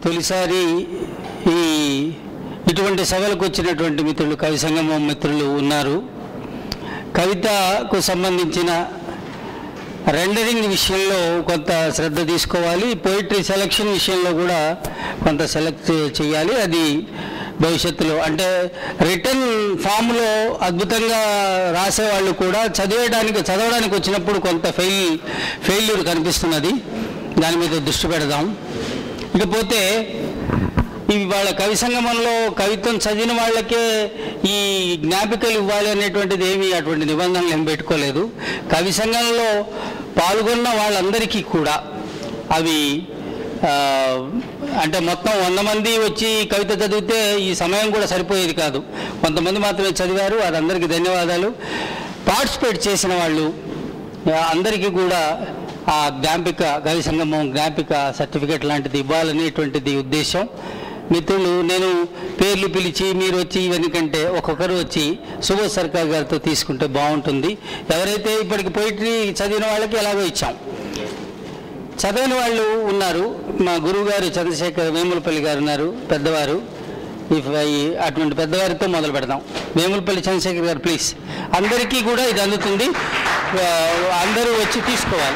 తొలిసారి ఇటువంటి సభలకు వచ్చినటువంటి మిత్రులు, కవి సంగమం మిత్రులు ఉన్నారు. కవితకు సంబంధించిన రెండరింగ్ విషయంలో కొంత శ్రద్ధ తీసుకోవాలి. పోయిటరీ సెలక్షన్ విషయంలో కూడా కొంత సెలెక్ట్ చేయాలి. అది భవిష్యత్తులో అంటే రిటర్న్ ఫామ్లో అద్భుతంగా రాసేవాళ్ళు కూడా చదవడానికి వచ్చినప్పుడు కొంత ఫెయిల్యూర్ కనిపిస్తున్నది. దాని మీద దృష్టి పెడదాం. ఇకపోతే ఇవాళ కవి సంగమంలో కవిత్వం చదివిన వాళ్ళకే ఈ జ్ఞాపికలు ఇవ్వాలి అనేటువంటిది అటువంటి నిబంధనలు ఏం పెట్టుకోలేదు. కవి సంఘంలో పాల్గొన్న వాళ్ళందరికీ కూడా అవి అంటే మొత్తం 100 మంది వచ్చి కవిత చదివితే ఈ సమయం కూడా సరిపోయేది కాదు. కొంతమంది మాత్రమే చదివారు. అది అందరికీ ధన్యవాదాలు. పార్టిసిపేట్ చేసిన వాళ్ళు అందరికీ కూడా ఆ జ్ఞాపిక, కవి సంగమం జ్ఞాపిక సర్టిఫికేట్ లాంటిది ఇవ్వాలనేటువంటిది ఉద్దేశం. మిత్రులు, నేను పేర్లు పిలిచి మీరు వచ్చి ఇవన్నీ కంటే ఒక్కొక్కరు వచ్చి సుబోధ్ సర్కార్ గారితో తీసుకుంటే బాగుంటుంది. ఎవరైతే ఇప్పటికి పోయిటరీ చదివిన వాళ్ళకి ఎలాగో ఇచ్చాం. చదివిన వాళ్ళు ఉన్నారు. మా గురువు గారు చంద్రశేఖర్ వేములపల్లి గారు ఉన్నారు, పెద్దవారు. అటువంటి పెద్దవారితో మొదలు పెడదాం. వేములపల్లి చంద్రశేఖర్ గారు ప్లీజ్. అందరికీ కూడా ఇది అందుతుంది, అందరూ వచ్చి తీసుకోవాలి.